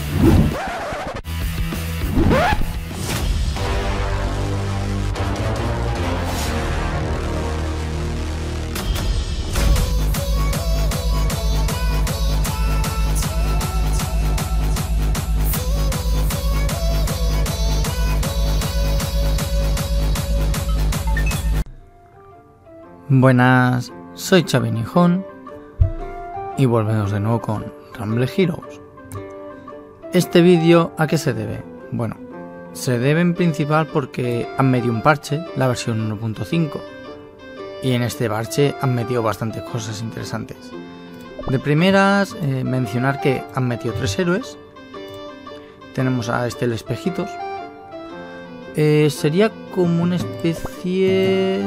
Buenas, soy Chavinijón y volvemos de nuevo con Rumble Heroes. Este vídeo, ¿a qué se debe? Bueno, se debe en principal porque han metido un parche, la versión 1.5, y en este parche han metido bastantes cosas interesantes. De primeras, mencionar que han metido 3 héroes. Tenemos a el Espejitos. Sería como una especie...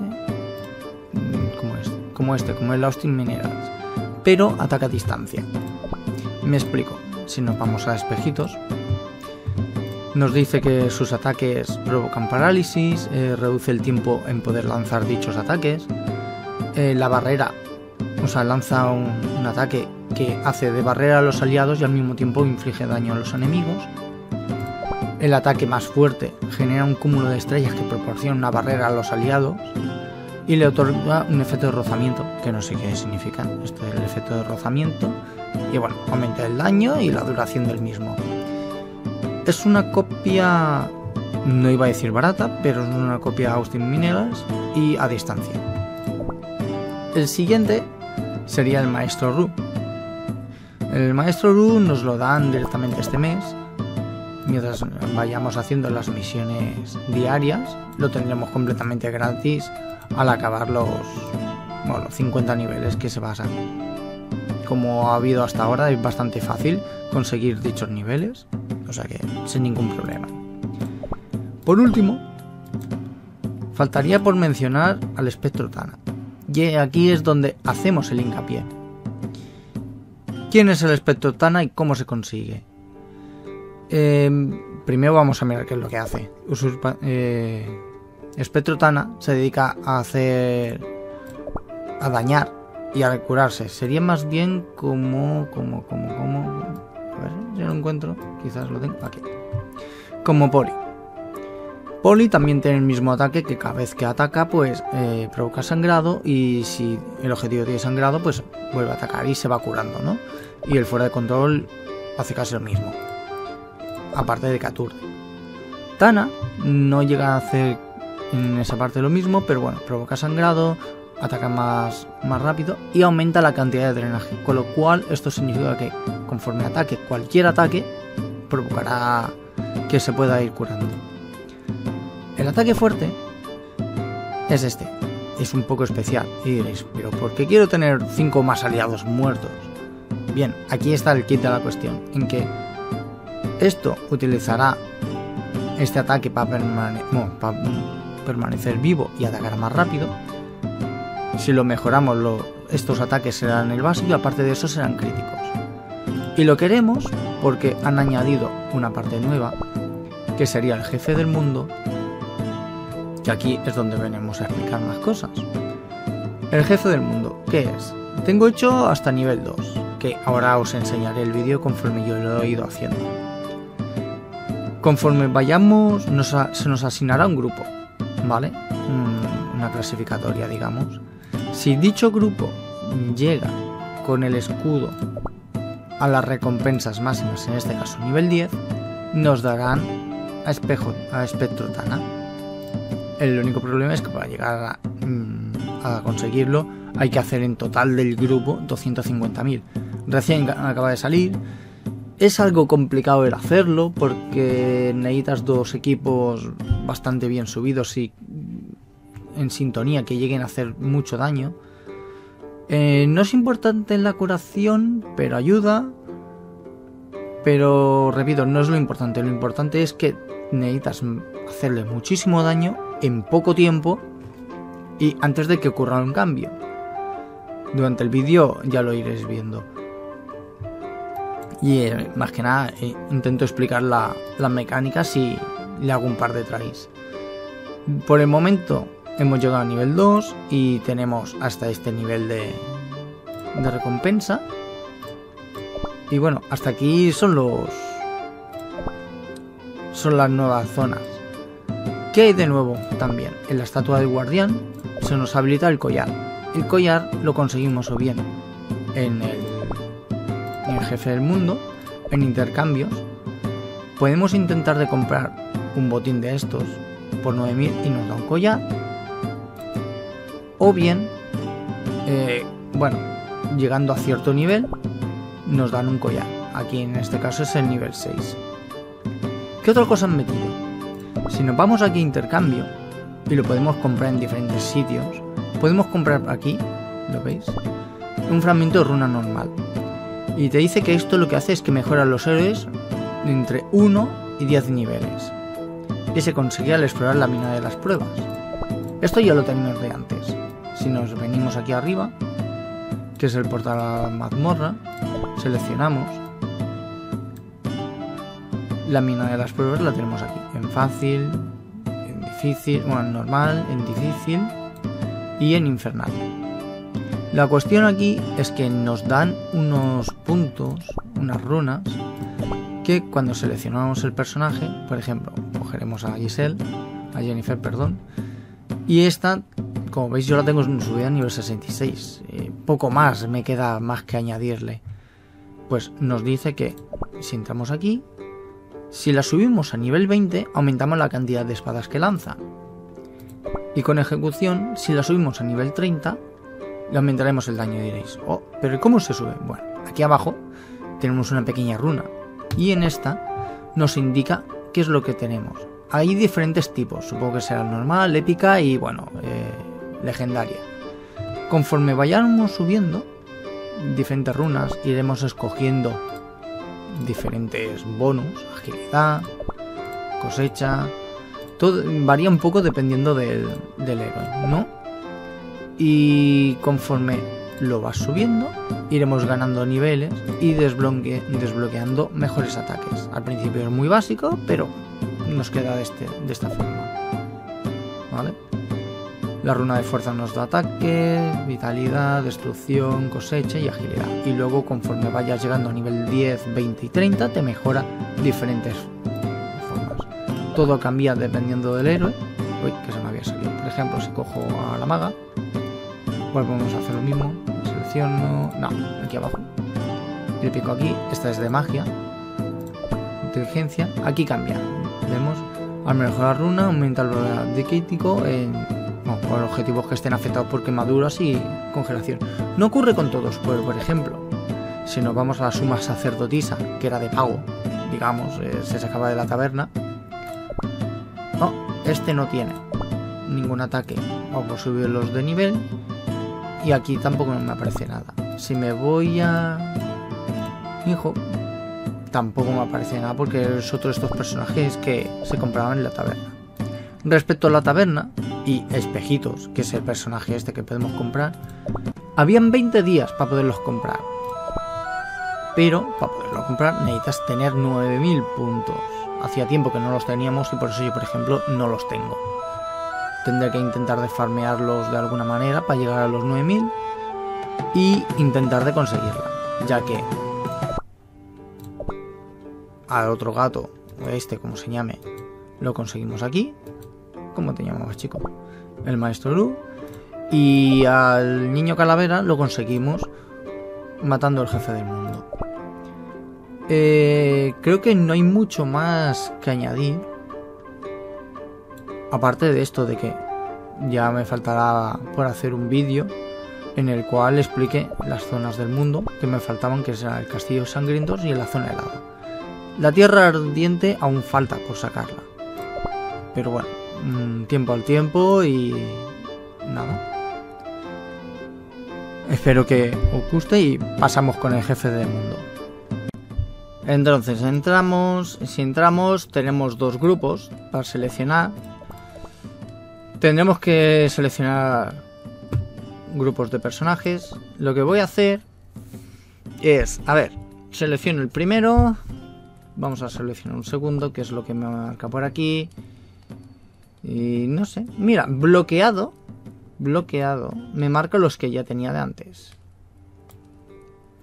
como el Austin Minerals, pero ataca a distancia. Me explico. Si nos vamos a Espejitos, nos dice que sus ataques provocan parálisis, reduce el tiempo en poder lanzar dichos ataques, la barrera, o sea, lanza un ataque que hace de barrera a los aliados y al mismo tiempo inflige daño a los enemigos. El ataque más fuerte genera un cúmulo de estrellas que proporciona una barrera a los aliados y le otorga un efecto de rozamiento, que no sé qué significa esto del efecto de rozamiento, y bueno, aumenta el daño y la duración del mismo. Es una copia, no iba a decir barata, pero es una copia Austin Minerals y a distancia. El siguiente sería el Maestro Ru. El Maestro Ru nos lo dan directamente este mes. Mientras vayamos haciendo las misiones diarias, lo tendremos completamente gratis al acabar los 50 niveles que se pasan. Como ha habido hasta ahora, es bastante fácil conseguir dichos niveles, o sea que sin ningún problema. Por último, faltaría por mencionar al Espectro Tana, y aquí es donde hacemos el hincapié. ¿Quién es el Espectro Tana y cómo se consigue? Primero vamos a mirar qué es lo que hace. Espectro Tana se dedica a dañar y a curarse. Sería más bien como a ver si lo encuentro, quizás lo tengo aquí. Como Poli. Poli también tiene el mismo ataque, que cada vez que ataca pues provoca sangrado, y si el objetivo tiene sangrado pues vuelve a atacar y se va curando, ¿no? Y el fuera de control hace casi lo mismo, aparte de que aturde. Tana no llega a hacer en esa parte lo mismo, pero bueno, provoca sangrado, ataca más rápido y aumenta la cantidad de drenaje, con lo cual esto significa que conforme ataque cualquier ataque provocará que se pueda ir curando. El ataque fuerte es este, es un poco especial y diréis, pero ¿por qué quiero tener 5 más aliados muertos? Bien, aquí está el kit de la cuestión, en que esto utilizará este ataque para permanecer vivo y atacar más rápido. Si lo mejoramos, estos ataques serán el básico y aparte de eso serán críticos. Y lo queremos porque han añadido una parte nueva, que sería el jefe del mundo, que aquí es donde venimos a explicar más cosas. El jefe del mundo, ¿qué es? Tengo hecho hasta nivel 2, que ahora os enseñaré el vídeo conforme yo lo he ido haciendo. Conforme vayamos, se nos asignará un grupo, ¿vale? Una clasificatoria, digamos. Si dicho grupo llega con el escudo a las recompensas máximas, en este caso nivel 10, nos darán a Espectro Tana. El único problema es que para llegar a conseguirlo hay que hacer en total del grupo 250.000. Recién acaba de salir. Es algo complicado el hacerlo porque necesitas 2 equipos bastante bien subidos y en sintonía que lleguen a hacer mucho daño. No es importante en la curación, pero ayuda. Pero repito, no es lo importante. Lo importante es que necesitas hacerle muchísimo daño en poco tiempo y antes de que ocurra un cambio. Durante el vídeo ya lo iréis viendo. Y más que nada intento explicar las mecánicas y le hago un par de tries. Por el momento hemos llegado a nivel 2 y tenemos hasta este nivel de recompensa. Y bueno, hasta aquí son son las nuevas zonas. ¿Qué hay de nuevo también? En la estatua del guardián se nos habilita el collar. El collar lo conseguimos o bien en el jefe del mundo, en intercambios. Podemos intentar de comprar un botín de estos por 9000 y nos da un collar. O bien, bueno, llegando a cierto nivel, nos dan un collar. Aquí en este caso es el nivel 6. ¿Qué otra cosa han metido? Si nos vamos aquí a intercambio y lo podemos comprar en diferentes sitios, podemos comprar aquí, ¿lo veis? Un fragmento de runa normal. Y te dice que esto lo que hace es que mejora a los héroes entre 1 y 10 niveles. Y se conseguía al explorar la mina de las pruebas. Esto ya lo tenemos de antes. Si nos venimos aquí arriba, que es el portal a la mazmorra, seleccionamos. La mina de las pruebas la tenemos aquí, en fácil, en difícil, bueno, en normal, en difícil y en infernal. La cuestión aquí es que nos dan unos puntos, unas runas, que cuando seleccionamos el personaje, por ejemplo, cogeremos a Jennifer, perdón, y esta, como veis, yo la tengo subida a nivel 66, poco más me queda más que añadirle. Pues nos dice que si entramos aquí, si la subimos a nivel 20, aumentamos la cantidad de espadas que lanza. Y con ejecución, si la subimos a nivel 30, le aumentaremos el daño. Y diréis, oh, pero ¿cómo se sube? Bueno, aquí abajo tenemos una pequeña runa. Y en esta nos indica qué es lo que tenemos. Hay diferentes tipos, supongo que será normal, épica y, bueno, legendaria. Conforme vayamos subiendo diferentes runas, iremos escogiendo diferentes bonus, agilidad, cosecha, todo varía un poco dependiendo del héroe, ¿no? Y conforme lo vas subiendo, iremos ganando niveles y desbloqueando mejores ataques. Al principio es muy básico, pero nos queda de esta forma, ¿vale? La runa de fuerza nos da ataque, vitalidad, destrucción, cosecha y agilidad. Y luego, conforme vayas llegando a nivel 10, 20 y 30, te mejora diferentes formas. Todo cambia dependiendo del héroe. Uy, que se me había salido. Por ejemplo, si cojo a la maga, pues vamos a hacer lo mismo. Selecciono... No, aquí abajo. Le pico aquí. Esta es de magia. Inteligencia. Aquí cambia. Vemos, al mejorar runa, aumenta el valor de crítico en... No, por objetivos que estén afectados por quemaduras y congelación. No ocurre con todos, pues, por ejemplo, si nos vamos a la suma sacerdotisa, que era de pago, digamos, se sacaba de la taberna. No, este no tiene ningún ataque. Vamos a subirlos de nivel. Y aquí tampoco me aparece nada. Si me voy a... Hijo, tampoco me aparece nada porque es otro de estos personajes que se compraban en la taberna. Respecto a la taberna y espejitos, que es el personaje este que podemos comprar, habían 20 días para poderlos comprar. Pero para poderlo comprar necesitas tener 9000 puntos. Hacía tiempo que no los teníamos y por eso yo, por ejemplo, no los tengo. Tendré que intentar de farmearlos de alguna manera para llegar a los 9000 y intentar de conseguirla, ya que al otro gato, o este como se llame, lo conseguimos aquí. ¿Cómo te llamabas, chico? El maestro Lu. Y al niño calavera lo conseguimos matando al jefe del mundo. Creo que no hay mucho más que añadir. Aparte de esto de que ya me faltará por hacer un vídeo en el cual explique las zonas del mundo que me faltaban, que es el castillo sangrientos y en la zona helada. La tierra ardiente aún falta por sacarla. Pero bueno, tiempo al tiempo y nada. Espero que os guste y pasamos con el jefe del mundo. Entonces si entramos tenemos dos grupos para seleccionar. Tendremos que seleccionar grupos de personajes. Lo que voy a hacer es, a ver, selecciono el primero. Vamos a seleccionar un segundo, que es lo que me marca por aquí. Y no sé, mira, bloqueado, me marca los que ya tenía de antes.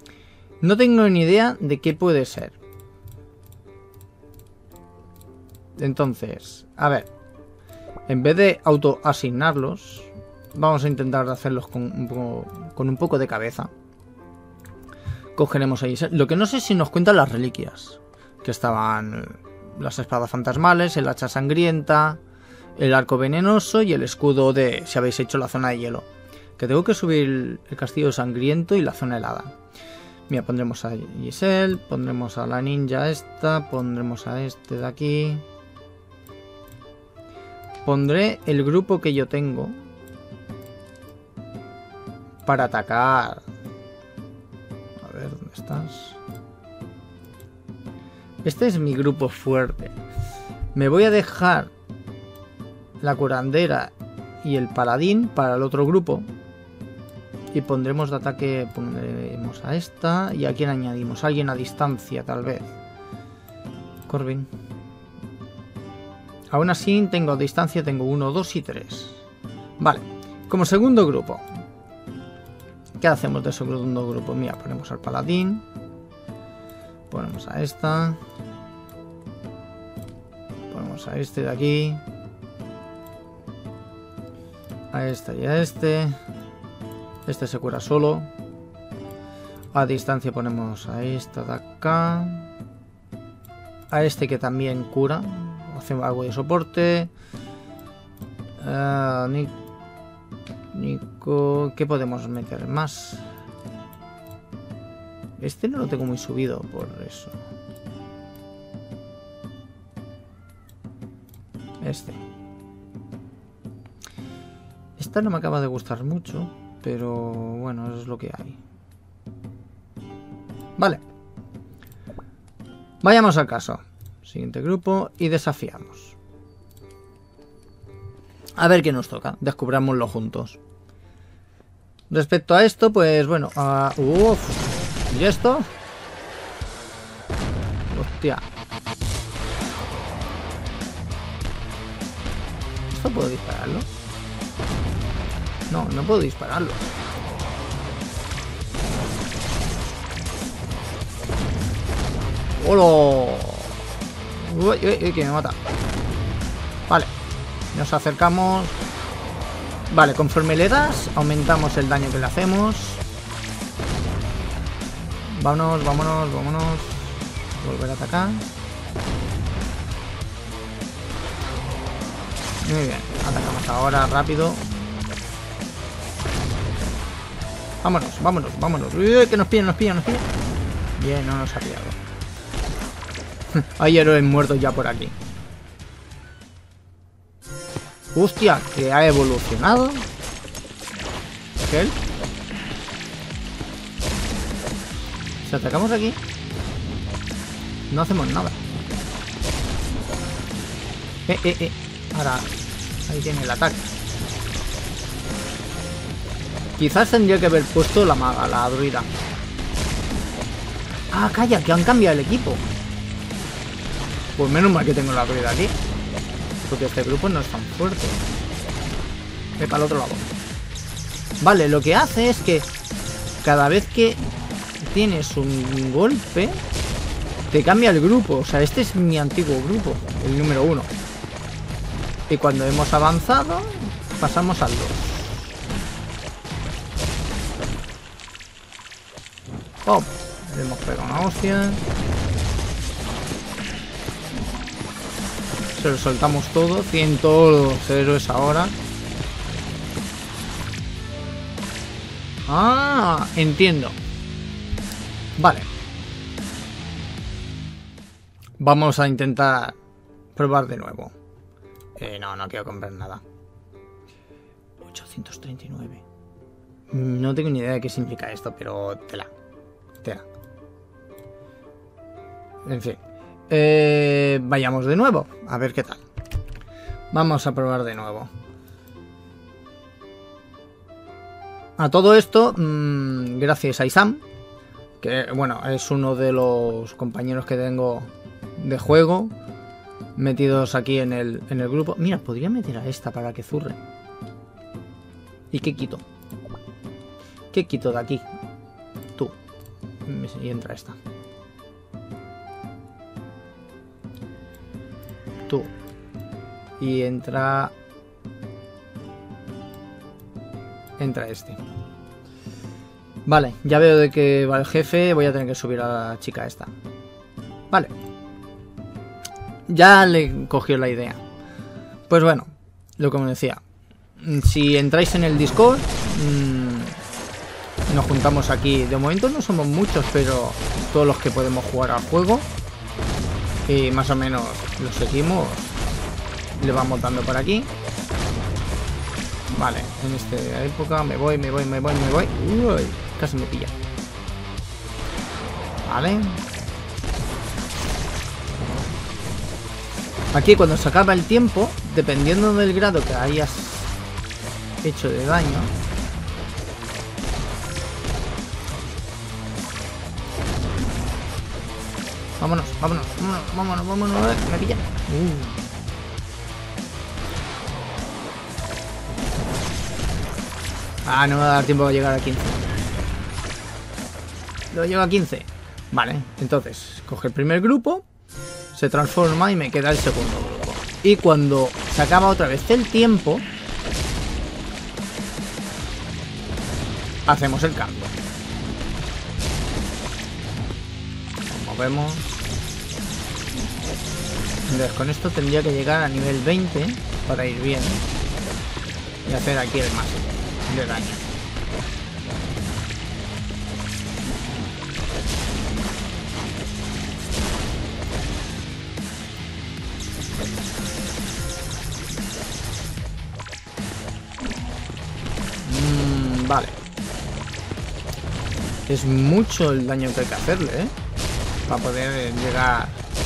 No tengo ni idea de qué puede ser. Entonces, a ver. En vez de autoasignarlos, vamos a intentar hacerlos con un poco de cabeza. Cogeremos ahí. Lo que no sé si nos cuentan las reliquias. Que estaban las espadas fantasmales, el hacha sangrienta, el arco venenoso y el escudo de si habéis hecho la zona de hielo. Que tengo que subir el castillo sangriento y la zona helada. Mira, pondremos a Giselle, pondremos a la ninja esta, pondremos a este de aquí. Pondré el grupo que yo tengo para atacar. A ver, ¿dónde estás? Este es mi grupo fuerte. Me voy a dejar la curandera y el paladín para el otro grupo. Y pondremos de ataque, pondremos a esta. ¿Y a quién añadimos? Alguien a distancia, tal vez. Corbin. Aún así, tengo a distancia, tengo 1, 2 y 3. Vale, como segundo grupo. ¿Qué hacemos de segundo grupo? Mira, ponemos al paladín. Ponemos a esta. Ponemos a este de aquí. A este y a este. Este se cura solo. A distancia ponemos a esta de acá. A este que también cura. Hacemos algo de soporte. Nico. ¿Qué podemos meter más? Este no lo tengo muy subido por eso. Este. Esta no me acaba de gustar mucho. Pero bueno, eso es lo que hay. Vale. Vayamos al caso. Siguiente grupo y desafiamos. A ver qué nos toca. Descubrámoslo juntos. Respecto a esto, pues bueno. ¿Y esto? Hostia. ¿Esto puedo dispararlo? No, no puedo dispararlo. ¡Hola! Uy, que me mata. Vale. Nos acercamos. Vale, conforme le das, aumentamos el daño que le hacemos. Vámonos, vámonos, vámonos. Volver a atacar. Muy bien, atacamos ahora, rápido. Vámonos, vámonos, vámonos. Uy, que nos pillan, nos pillan, nos pillan. Bien, no nos ha pillado. Hay héroes muertos ya por aquí. Hostia, que ha evolucionado. ¿Qué? Si atacamos aquí, no hacemos nada. Ahora, ahí tiene el ataque. Quizás tendría que haber puesto la maga, la druida. Ah, calla, que han cambiado el equipo. Pues menos mal que tengo la druida aquí. Porque este grupo no es tan fuerte. Ve para el otro lado. Vale, lo que hace es que cada vez que tienes un golpe, te cambia el grupo. O sea, este es mi antiguo grupo, el número 1. Y cuando hemos avanzado, pasamos al 2. ¡Oh! Le hemos pegado una hostia. Se lo soltamos todo. 100 héroes ahora. Ah, entiendo. Vale. Vamos a intentar probar de nuevo. No quiero comprar nada. 839. No tengo ni idea de qué significa esto, pero tela. En fin. Vayamos de nuevo. A ver qué tal. Vamos a probar de nuevo. A todo esto, gracias a Isam, que bueno, es uno de los compañeros que tengo de juego metidos aquí en el grupo. Mira, podría meter a esta para que zurre. ¿Y qué quito? ¿Qué quito de aquí? Tú. Y entra esta. tú. Y entra este. Vale, ya veo de que va el jefe. Voy a tener que subir a la chica esta. Vale. Ya le cogió la idea. Pues bueno, lo que me decía. Si entráis en el Discord, nos juntamos aquí. De momento no somos muchos, pero todos los que podemos jugar al juego. Y más o menos lo seguimos. Le vamos dando por aquí. Vale, en esta época me voy. Uy, casi me pilla. Vale. Aquí cuando se acaba el tiempo, dependiendo del grado que hayas hecho de daño, vámonos, me pilla. Ah, no me va a dar tiempo a llegar a 15. Lo llevo a 15. Vale, entonces coge el primer grupo, se transforma y me queda el segundo grupo. Y cuando se acaba otra vez el tiempo, hacemos el cambio. Nos movemos. Entonces con esto tendría que llegar a nivel 20 para ir bien y hacer aquí el máximo de daño. Vale. Es mucho el daño que hay que hacerle, ¿eh? Para poder llegar.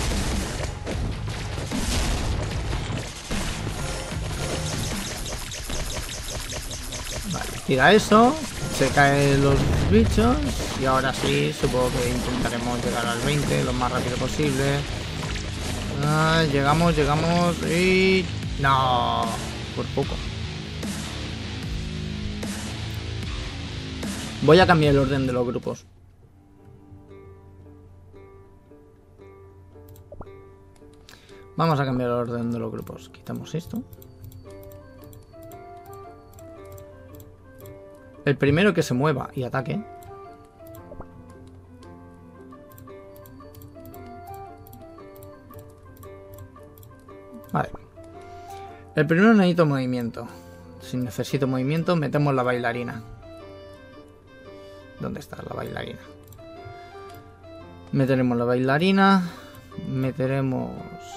Vale, tira eso. Se caen los bichos. Y ahora sí, supongo que intentaremos llegar al 20 lo más rápido posible. Llegamos y... No, por poco. Voy a cambiar el orden de los grupos. Vamos a cambiar el orden de los grupos. Quitamos esto. El primero que se mueva y ataque. Vale. El primero necesito movimiento. Si necesito movimiento, metemos la bailarina. ¿Dónde está la bailarina? Meteremos la bailarina. Meteremos...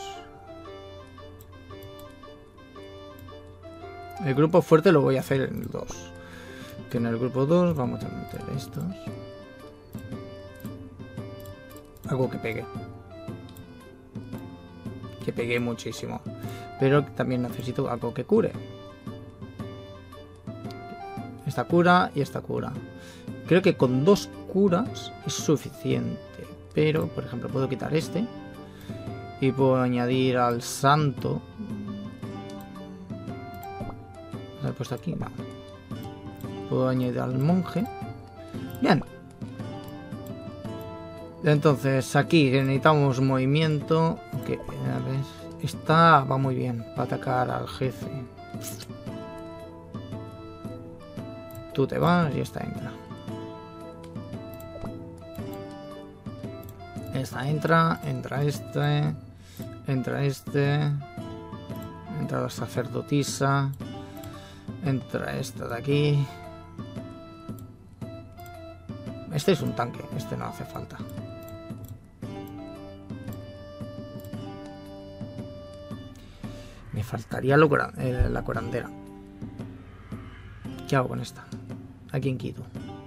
El grupo fuerte lo voy a hacer en el 2. Que en el grupo 2 vamos a meter estos. Algo que pegue. Que pegue muchísimo. Pero también necesito algo que cure. Esta cura y esta cura. Creo que con 2 curas es suficiente. Pero, por ejemplo, puedo quitar este. Y puedo añadir al santo. ¿Lo he puesto aquí? No. Puedo añadir al monje. Bien. Entonces, aquí necesitamos movimiento. Que, a ver, esta va muy bien para atacar al jefe. Tú te vas y esta entra. Esta entra este, entra la sacerdotisa, entra esta de aquí. Este es un tanque, este no hace falta. Me faltaría la curandera. ¿Qué hago con esta? ¿A quién quito?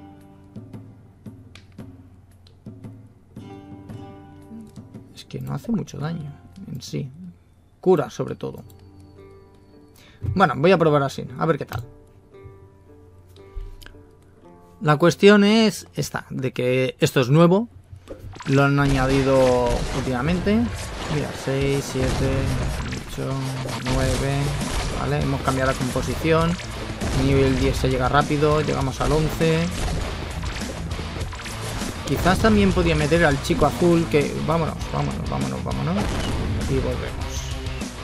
Es que no hace mucho daño en sí. Cura sobre todo. Bueno, voy a probar así, a ver qué tal. La cuestión es esta, de que esto es nuevo. Lo han añadido últimamente. Mira, 6, 7, 8, 9. Vale, hemos cambiado la composición. Nivel 10 se llega rápido, llegamos al 11. Quizás también podía meter al chico azul que... Vámonos. Y volvemos.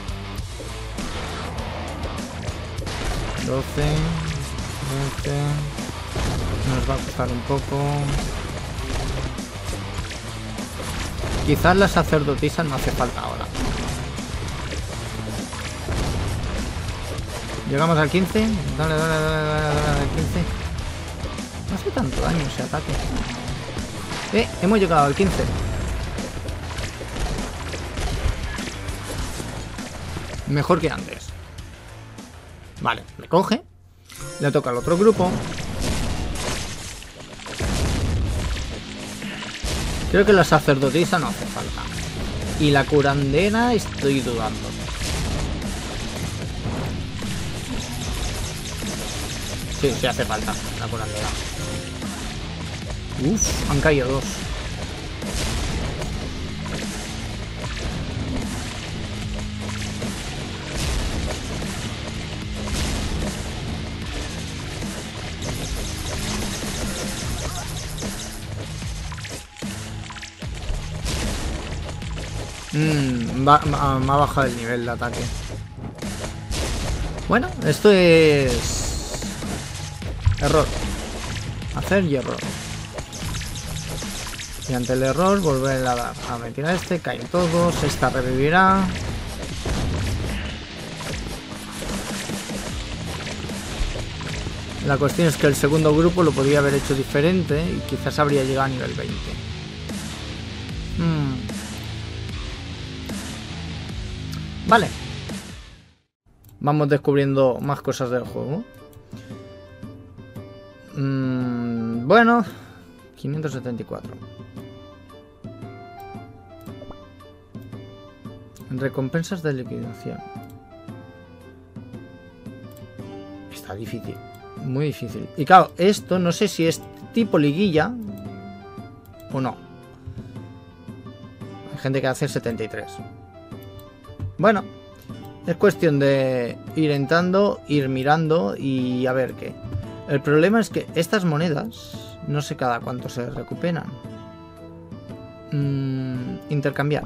12, 13. Nos va a costar un poco. Quizás la sacerdotisa no hace falta ahora. Llegamos al 15. Dale, al 15. No hace tanto daño ese ataque. Hemos llegado al 15. Mejor que antes. Vale, me coge. Le toca al otro grupo. Creo que la sacerdotisa no hace falta. Y la curandera estoy dudando. Sí, sí hace falta la curandera. Uf, han caído dos. Me ha bajado el nivel de ataque. Bueno, esto es... error. Hacer y error. Y ante el error volver a dar. A meter a este, caen todos. Esta revivirá. La cuestión es que el segundo grupo lo podría haber hecho diferente y quizás habría llegado a nivel 20. Vale. Vamos descubriendo más cosas del juego. Bueno, 574. Recompensas de liquidación. Está difícil. Muy difícil. Y claro, esto no sé si es tipo liguilla o no. Hay gente que hace 73. Bueno, es cuestión de ir entrando, ir mirando y a ver qué. El problema es que estas monedas no sé cada cuánto se recuperan. Intercambiar.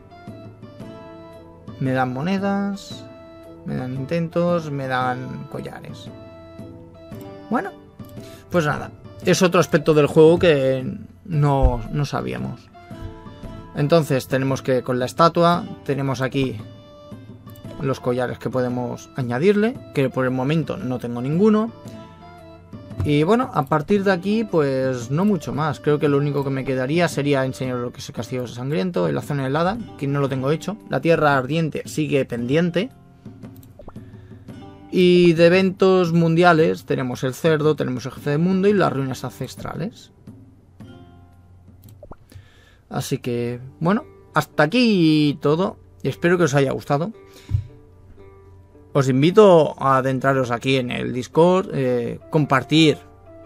Me dan monedas, me dan intentos, me dan collares. Bueno, pues nada. Es otro aspecto del juego que no sabíamos. Entonces tenemos que con la estatua, tenemos aquí los collares que podemos añadirle, que por el momento no tengo ninguno. Y bueno, a partir de aquí pues no mucho más. Creo que lo único que me quedaría sería enseñar lo que es el castillo sangriento, en la zona helada, que no lo tengo hecho. La tierra ardiente sigue pendiente. Y de eventos mundiales tenemos el cerdo, tenemos el jefe del mundo y las ruinas ancestrales. Así que bueno, hasta aquí todo. Y espero que os haya gustado. Os invito a adentraros aquí en el Discord, compartir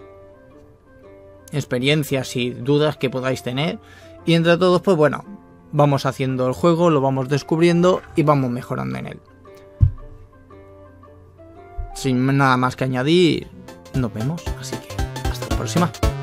experiencias y dudas que podáis tener. Y entre todos, pues bueno, vamos haciendo el juego, lo vamos descubriendo y vamos mejorando en él. Sin nada más que añadir, nos vemos. Así que hasta la próxima.